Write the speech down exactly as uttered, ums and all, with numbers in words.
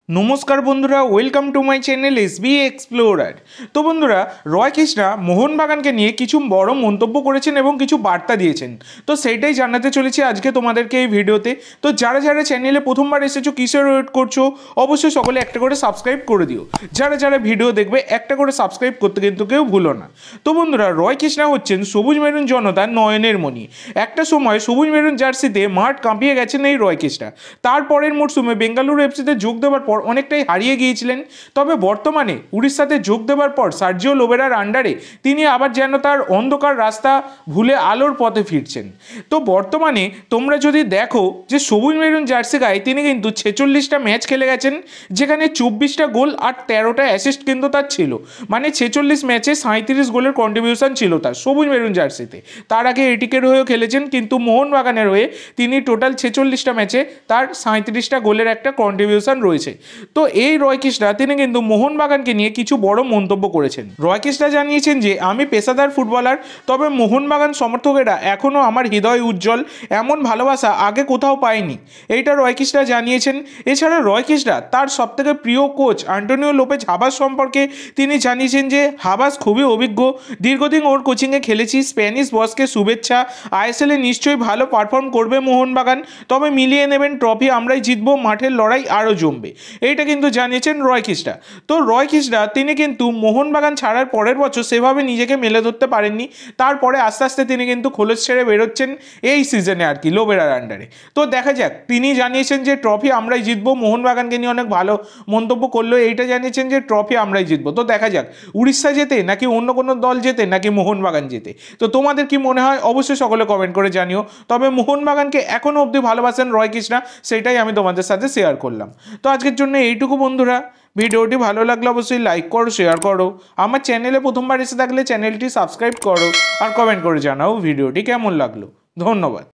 নমস্কার বন্ধুরা, welcome to my channel S B explorer. তো বন্ধুরা, রয় কৃষ্ণা মোহনবাগানকে নিয়ে কিছু বড় মন্তব্য করেছেন এবং কিছু বার্তা দিয়েছেন। তো সেইটাই জানাতে চলেছি আজকে তোমাদেরকে এই ভিডিওতে। তো যারা যারা চ্যানেলে প্রথমবার এসেছো, কিসের ওয়েট করছো, অবশ্যই সকলে একটা করে সাবস্ক্রাইব করে দিও। যারা যারা ভিডিও দেখবে একটা করে সাবস্ক্রাইব করতে কিন্তু কেউ ভুলো না। তো বন্ধুরা, রয় কৃষ্ণা হচ্ছেন সবুজ মেরুন জনতার নয়নের মণি। একটা সময় সবুজ মেরুন জার্সিতে মাঠ কাঁপিয়ে গেছেন এই রয় কৃষ্ণা। তারপরের মরশুমে বেঙ্গালুরু এফসিতে যোগ দেওয়ার পর অনেকটাই হারিয়ে গিয়েছিলেন। তবে বর্তমানে উড়িষ্যাতে যোগ দেওয়ার পর সার্জিও লোবেরার আন্ডারে তিনি আবার যেন তার অন্ধকার রাস্তা ভুলে আলোর পথে ফিরছেন। তো বর্তমানে তোমরা যদি দেখো যে সবুজ মেরুন জার্সি গায়ে তিনি কিন্তু ছেচল্লিশটা ম্যাচ খেলে গেছেন, যেখানে চব্বিশটা গোল আর তেরোটা অ্যাসিস্ট কিন্তু তার ছিল। মানে ছেচল্লিশ ম্যাচে সাঁত্রিশ গোলের কন্ট্রিবিউশন ছিল তার সবুজ মেরুন জার্সিতে। তার আগে এটিকের হয়েও খেলেছেন, কিন্তু মোহনবাগানের হয়ে তিনি টোটাল ছেচল্লিশটা ম্যাচে তার সাঁত্রিশটা গোলের একটা কন্ট্রিবিউশন রয়েছে। তো এই রয় কৃষ্ণা তিনি কিন্তু মোহনবাগানকে নিয়ে কিছু বড় মন্তব্য করেছেন। রয় কৃষ্ণা জানিয়েছেন যে আমি পেশাদার ফুটবলার, তবে মোহনবাগান সমর্থকেরা এখনও আমার হৃদয় উজ্জ্বল, এমন ভালোবাসা আগে কোথাও পায়নি, এইটা রয় কৃষ্ণা জানিয়েছেন। এছাড়া রয় কৃষ্ণা তার সবথেকে প্রিয় কোচ আন্টোনিও লোপেজ হাবাস সম্পর্কে তিনি জানিয়েছেন যে হাবাস খুবই অভিজ্ঞ, দীর্ঘদিন ওর কোচিংয়ে খেলেছি। স্প্যানিশ বসকে শুভেচ্ছা, আইএসএলে নিশ্চয়ই ভালো পারফর্ম করবে মোহনবাগান, তবে মিলিয়ে নেবেন ট্রফি, আমরাই জিতবো, মাঠের লড়াই আরও জমবে, এইটা কিন্তু জানিয়েছেন রয় কৃষ্ণা। তো রয় কৃষ্ণা তিনি কিন্তু মোহনবাগান ছাড়ার পরের বছর সেভাবে নিজেকে মেলে ধরতে পারেননি। তারপরে আস্তে আস্তে তিনি কিন্তু খোলস ছেড়ে বেরোচ্ছেন এই সিজনে আর কি, লোবেরার আন্ডারে। তো দেখা যাক, তিনি জানিয়েছেন যে ট্রফি আমরাই জিতবো। মোহনবাগানকে নিয়ে অনেক ভালো মন্তব্য করলো, এইটা জানিয়েছেন যে ট্রফি আমরাই জিতবো। তো দেখা যাক উড়িষ্যা জেতে নাকি অন্য কোনো দল জেতে নাকি মোহনবাগান জেতে। তো তোমাদের কি মনে হয় অবশ্যই সকলে কমেন্ট করে জানিও। তবে মোহনবাগানকে এখনও অবধি ভালোবাসেন রয় কৃষ্ণা, সেটাই আমি তোমাদের সাথে শেয়ার করলাম। তো আজকের জন্য এইটুকু বন্ধুরা, ভিডিওটি ভালো লাগলে অবশ্যই লাইক করো, শেয়ার করো, আমার চ্যানেলে প্রথমবার এসে থাকলে চ্যানেলটি সাবস্ক্রাইব করো, আর কমেন্ট করে জানাও ভিডিওটি কেমন লাগলো। ধন্যবাদ।